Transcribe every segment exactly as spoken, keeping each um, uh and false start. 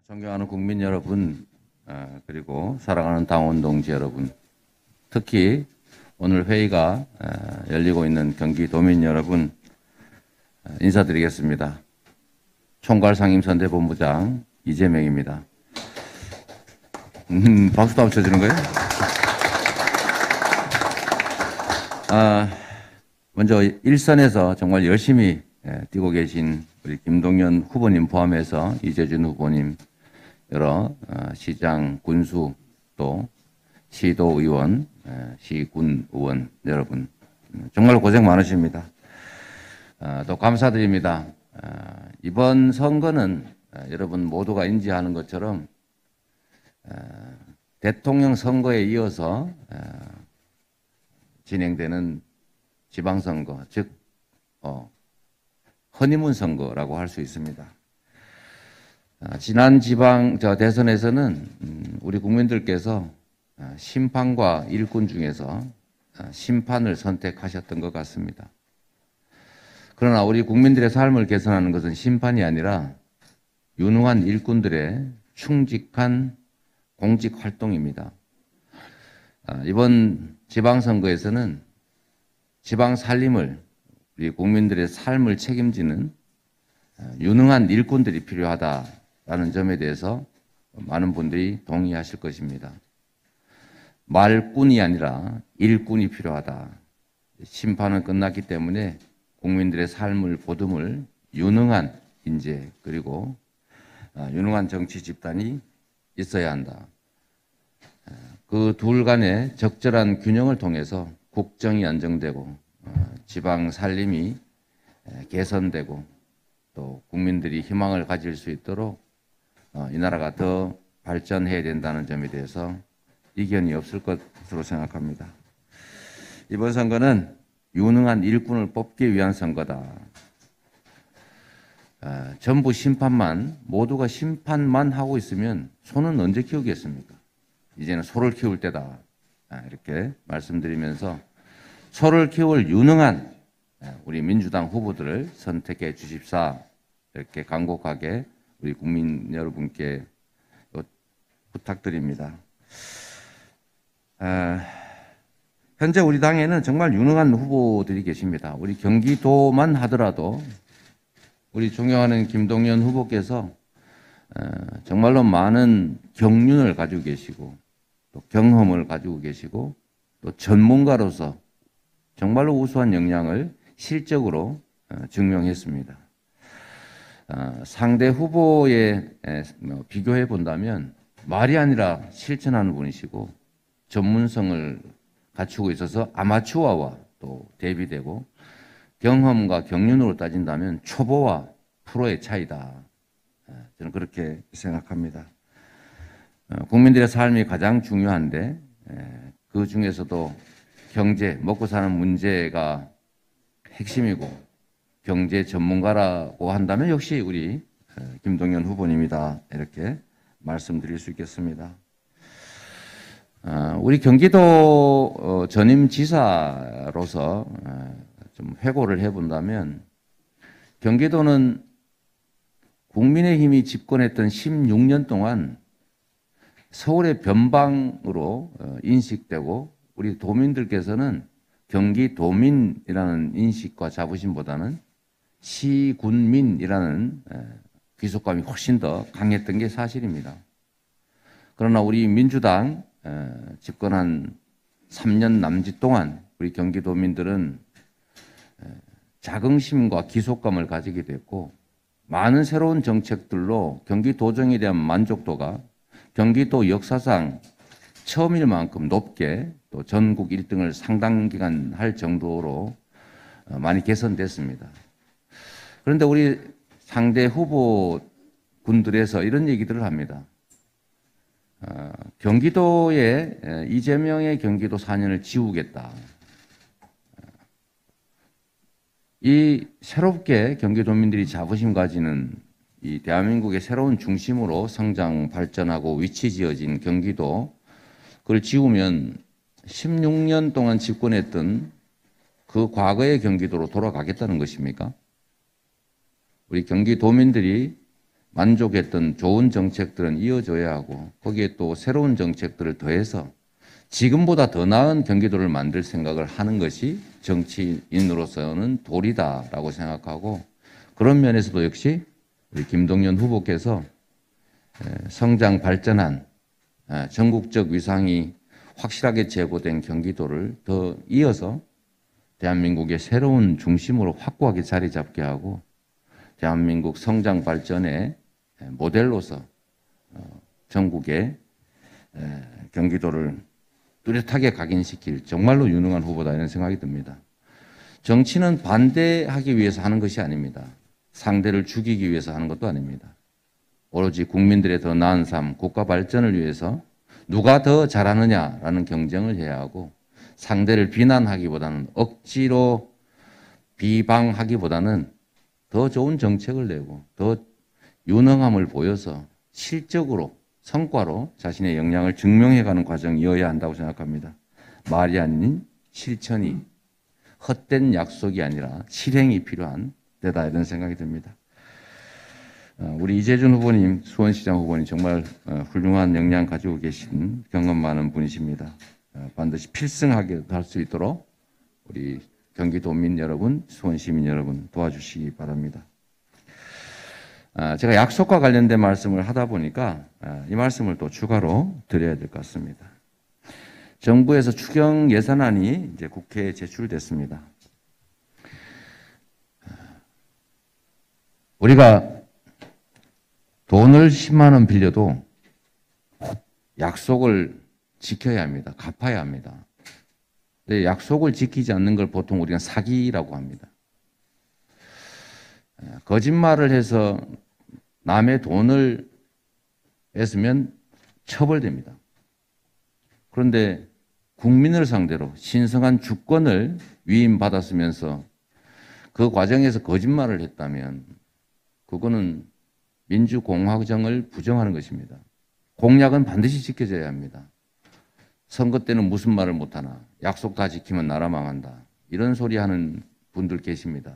존경하는 국민 여러분, 어, 그리고 사랑하는 당원 동지 여러분, 특히 오늘 회의가 어, 열리고 있는 경기도민 여러분, 어, 인사드리겠습니다. 총괄상임선대본부장 이재명입니다. 음, 박수도 한번 쳐주는 거예요? 아, 먼저 일선에서 정말 열심히 예, 뛰고 계신 우리 김동연 후보님 포함해서 이재준 후보님, 여러 어, 시장, 군수, 또 시도의원, 에, 시군 의원 여러분 정말 고생 많으십니다. 어, 또 감사드립니다. 어, 이번 선거는 어, 여러분 모두가 인지하는 것처럼 어, 대통령 선거에 이어서 어, 진행되는 지방선거, 즉 어, 허니문 선거라고 할 수 있습니다. 지난 지방 저 대선에서는 우리 국민들께서 심판과 일꾼 중에서 심판을 선택하셨던 것 같습니다. 그러나 우리 국민들의 삶을 개선하는 것은 심판이 아니라 유능한 일꾼들의 충직한 공직 활동입니다. 이번 지방선거에서는 지방 살림을 우리 국민들의 삶을 책임지는 유능한 일꾼들이 필요하다라는 점에 대해서 많은 분들이 동의하실 것입니다. 말꾼이 아니라 일꾼이 필요하다. 심판은 끝났기 때문에 국민들의 삶을 보듬을 유능한 인재 그리고 유능한 정치 집단이 있어야 한다. 그 둘 간의 적절한 균형을 통해서 국정이 안정되고 지방 살림이 개선되고 또 국민들이 희망을 가질 수 있도록 이 나라가 더 발전해야 된다는 점에 대해서 이견이 없을 것으로 생각합니다. 이번 선거는 유능한 일꾼을 뽑기 위한 선거다. 전부 심판만, 모두가 심판만 하고 있으면 소는 언제 키우겠습니까? 이제는 소를 키울 때다. 이렇게 말씀드리면서 소를 키울 유능한 우리 민주당 후보들을 선택해 주십사 이렇게 간곡하게 우리 국민 여러분께 부탁드립니다. 현재 우리 당에는 정말 유능한 후보들이 계십니다. 우리 경기도만 하더라도 우리 존경하는 김동연 후보께서 정말로 많은 경륜을 가지고 계시고 또 경험을 가지고 계시고 또 전문가로서 정말로 우수한 역량을 실적으로 증명했습니다. 상대 후보에 비교해 본다면 말이 아니라 실천하는 분이시고 전문성을 갖추고 있어서 아마추어와 또 대비되고 경험과 경륜으로 따진다면 초보와 프로의 차이다. 저는 그렇게 생각합니다. 국민들의 삶이 가장 중요한데 그 중에서도 경제, 먹고 사는 문제가 핵심이고 경제 전문가라고 한다면 역시 우리 김동연 후보님이다. 이렇게 말씀드릴 수 있겠습니다. 우리 경기도 전임지사로서 좀 회고를 해본다면 경기도는 국민의힘이 집권했던 십육 년 동안 서울의 변방으로 인식되고 우리 도민들께서는 경기도민이라는 인식과 자부심보다는 시군민이라는 귀속감이 훨씬 더 강했던 게 사실입니다. 그러나 우리 민주당 집권한 삼 년 남짓 동안 우리 경기도민들은 자긍심과 귀속감을 가지게 됐고 많은 새로운 정책들로 경기도정에 대한 만족도가 경기도 역사상 처음일 만큼 높게 또 전국 일 등을 상당 기간 할 정도로 많이 개선됐습니다. 그런데 우리 상대 후보 군들에서 이런 얘기들을 합니다. 어, 경기도에 이재명의 경기도 사 년을 지우겠다. 이 새롭게 경기도민들이 자부심 가지는 이 대한민국의 새로운 중심으로 성장, 발전하고 위치 지어진 경기도 그걸 지우면 십육 년 동안 집권했던 그 과거의 경기도로 돌아가겠다는 것입니까? 우리 경기도민들이 만족했던 좋은 정책들은 이어져야 하고 거기에 또 새로운 정책들을 더해서 지금보다 더 나은 경기도를 만들 생각을 하는 것이 정치인으로서는 도리다라고 생각하고 그런 면에서도 역시 우리 김동연 후보께서 성장 발전한 전국적 위상이 확실하게 제고된 경기도를 더 이어서 대한민국의 새로운 중심으로 확고하게 자리 잡게 하고 대한민국 성장 발전의 모델로서 전국의 경기도를 뚜렷하게 각인시킬 정말로 유능한 후보다 이런 생각이 듭니다. 정치는 반대하기 위해서 하는 것이 아닙니다. 상대를 죽이기 위해서 하는 것도 아닙니다. 오로지 국민들의 더 나은 삶, 국가 발전을 위해서 누가 더 잘하느냐라는 경쟁을 해야 하고 상대를 비난하기보다는 억지로 비방하기보다는 더 좋은 정책을 내고 더 유능함을 보여서 실적으로 성과로 자신의 역량을 증명해가는 과정이어야 한다고 생각합니다. 말이 아닌 실천이 헛된 약속이 아니라 실행이 필요한 때다 이런 생각이 듭니다. 우리 이재준 후보님, 수원시장 후보님 정말 훌륭한 역량 가지고 계신 경험 많은 분이십니다. 반드시 필승하게 할 수 있도록 우리 경기도민 여러분, 수원시민 여러분 도와주시기 바랍니다. 제가 약속과 관련된 말씀을 하다 보니까 이 말씀을 또 추가로 드려야 될 것 같습니다. 정부에서 추경 예산안이 이제 국회에 제출됐습니다. 우리가 돈을 십만 원 빌려도 약속을 지켜야 합니다. 갚아야 합니다. 근데 약속을 지키지 않는 걸 보통 우리가 사기라고 합니다. 거짓말을 해서 남의 돈을 뺏으면 처벌됩니다. 그런데 국민을 상대로 신성한 주권을 위임받았으면서 그 과정에서 거짓말을 했다면 그거는 민주공화정을 부정하는 것입니다. 공약은 반드시 지켜져야 합니다. 선거 때는 무슨 말을 못하나 약속 다 지키면 나라 망한다. 이런 소리 하는 분들 계십니다.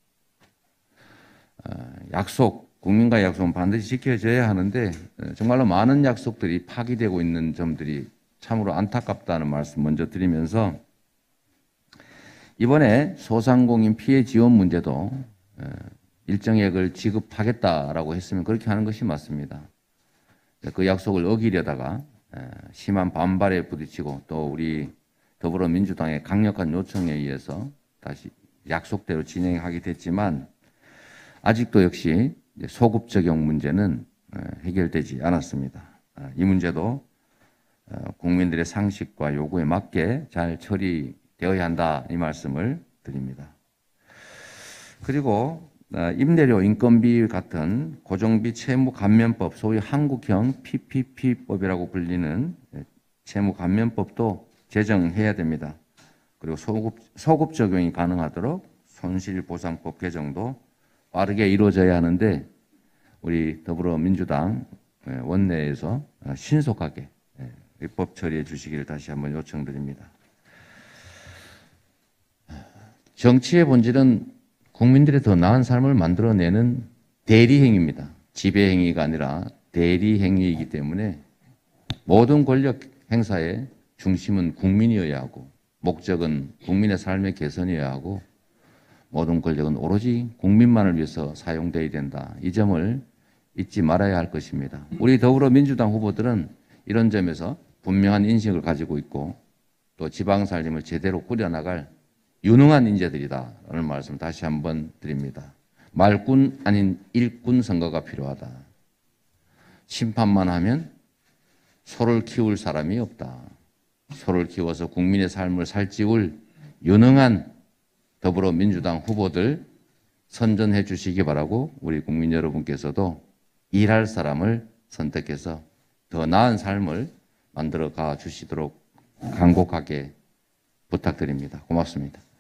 약속, 국민과의 약속은 반드시 지켜져야 하는데 정말로 많은 약속들이 파기되고 있는 점들이 참으로 안타깝다는 말씀 먼저 드리면서 이번에 소상공인 피해 지원 문제도 일정액을 지급하겠다라고 했으면 그렇게 하는 것이 맞습니다. 그 약속을 어기려다가 심한 반발에 부딪히고 또 우리 더불어민주당의 강력한 요청에 의해서 다시 약속대로 진행하게 됐지만 아직도 역시 소급 적용 문제는 해결되지 않았습니다. 이 문제도 국민들의 상식과 요구에 맞게 잘 처리되어야 한다 이 말씀을 드립니다. 그리고 임대료 인건비 같은 고정비 채무 감면법, 소위 한국형 피피피법이라고 불리는 채무 감면법도 제정해야 됩니다. 그리고 소급, 소급 적용이 가능하도록 손실보상법 개정도 빠르게 이루어져야 하는데 우리 더불어민주당 원내에서 신속하게 입법 처리해 주시기를 다시 한번 요청드립니다. 정치의 본질은 국민들의 더 나은 삶을 만들어내는 대리행위입니다. 지배행위가 아니라 대리행위이기 때문에 모든 권력 행사의 중심은 국민이어야 하고 목적은 국민의 삶의 개선이어야 하고 모든 권력은 오로지 국민만을 위해서 사용되어야 된다. 이 점을 잊지 말아야 할 것입니다. 우리 더불어민주당 후보들은 이런 점에서 분명한 인식을 가지고 있고 또 지방살림을 제대로 꾸려나갈 유능한 인재들이다라는 말씀 다시 한번 드립니다. 말꾼 아닌 일꾼 선거가 필요하다. 심판만 하면 소를 키울 사람이 없다. 소를 키워서 국민의 삶을 살찌울 유능한 더불어민주당 후보들 선전해 주시기 바라고 우리 국민 여러분께서도 일할 사람을 선택해서 더 나은 삶을 만들어 가 주시도록 간곡하게 부탁드립니다. 고맙습니다.